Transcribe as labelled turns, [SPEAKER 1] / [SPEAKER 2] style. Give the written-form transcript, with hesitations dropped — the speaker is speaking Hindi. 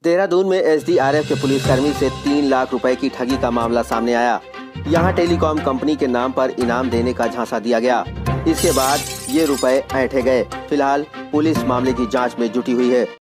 [SPEAKER 1] देहरादून में एसडीआरएफ के पुलिसकर्मी से 3 लाख रुपए की ठगी का मामला सामने आया। यहां टेलीकॉम कंपनी के नाम पर इनाम देने का झांसा दिया गया। इसके बाद ये रुपए ऐंठे गए। फिलहाल पुलिस मामले की जांच में जुटी हुई है।